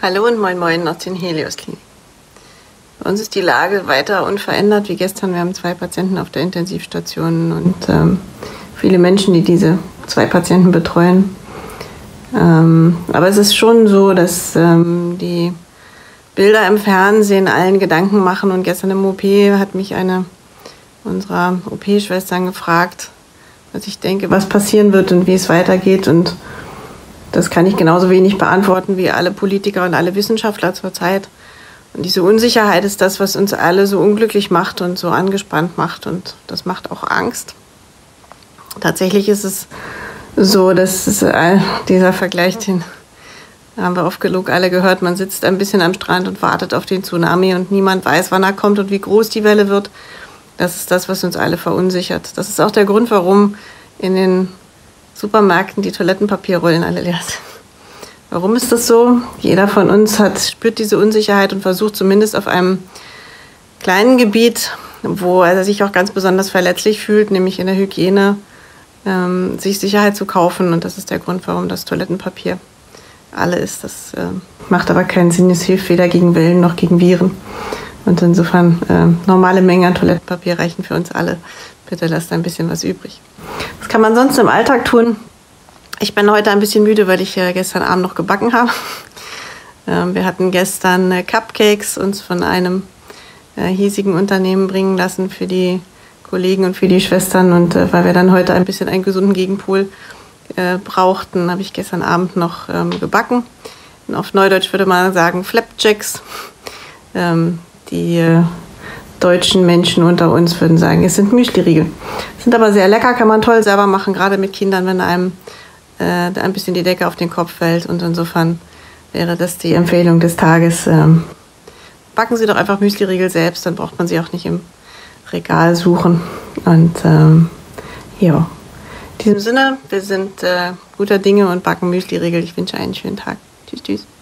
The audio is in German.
Hallo und moin moin aus den Helios-Kliniken. Bei uns ist die Lage weiter unverändert wie gestern. Wir haben 2 Patienten auf der Intensivstation und viele Menschen, die diese 2 Patienten betreuen. Aber es ist schon so, dass die Bilder im Fernsehen allen Gedanken machen. Und gestern im OP hat mich eine unserer OP-Schwestern gefragt, was ich denke, was passieren wird und wie es weitergeht. Und das kann ich genauso wenig beantworten wie alle Politiker und alle Wissenschaftler zurzeit. Und diese Unsicherheit ist das, was uns alle so unglücklich macht und so angespannt macht. Und das macht auch Angst. Tatsächlich ist es so, dass dieser Vergleich, den haben wir oft genug alle gehört, man sitzt ein bisschen am Strand und wartet auf den Tsunami und niemand weiß, wann er kommt und wie groß die Welle wird. Das ist das, was uns alle verunsichert. Das ist auch der Grund, warum in den Supermärkten die Toilettenpapierrollen alle leer sind. Warum ist das so? Jeder von uns spürt diese Unsicherheit und versucht zumindest auf einem kleinen Gebiet, wo er sich auch ganz besonders verletzlich fühlt, nämlich in der Hygiene, sich Sicherheit zu kaufen. Und das ist der Grund, warum das Toilettenpapier alle ist. Das macht aber keinen Sinn. Es hilft weder gegen Wellen noch gegen Viren. Und insofern normale Mengen an Toilettenpapier reichen für uns alle. Bitte lasst ein bisschen was übrig. Was kann man sonst im Alltag tun? Ich bin heute ein bisschen müde, weil ich gestern Abend noch gebacken habe. Wir hatten gestern Cupcakes uns von einem hiesigen Unternehmen bringen lassen für die Kollegen und für die Schwestern. Und weil wir dann heute ein bisschen einen gesunden Gegenpol brauchten, habe ich gestern Abend noch gebacken. Und auf Neudeutsch würde man sagen Flapjacks. Die deutschen Menschen unter uns würden sagen, es sind Müsliriegel. Sind aber sehr lecker, kann man toll selber machen, gerade mit Kindern, wenn einem ein bisschen die Decke auf den Kopf fällt. Und insofern wäre das die Empfehlung des Tages. Backen Sie doch einfach Müsliriegel selbst, dann braucht man sie auch nicht im Regal suchen. Und ja, in diesem Sinne, wir sind guter Dinge und backen Müsliriegel. Ich wünsche einen schönen Tag. Tschüss, tschüss.